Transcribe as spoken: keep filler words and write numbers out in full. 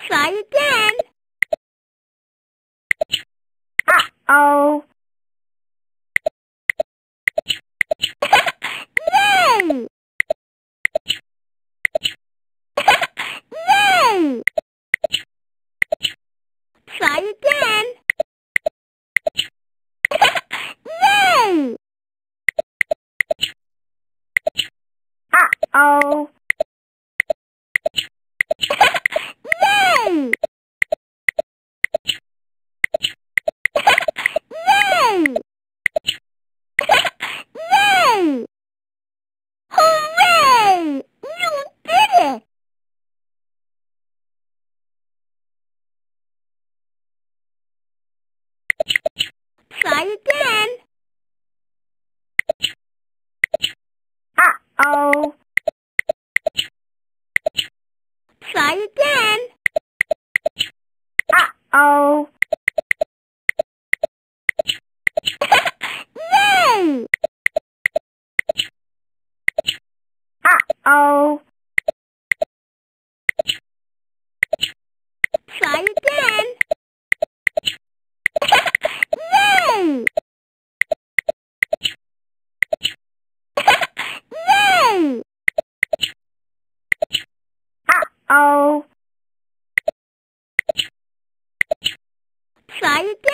Try again. Uh-oh. Yay! Yay! Try again. Yay! Uh-oh. Yay! Yay! Yay! Hooray! You did it! Try again. Uh-oh. Try again. Uh-oh. Yay! Uh-oh. Try again. Yay! Yay! Uh-oh. Try again.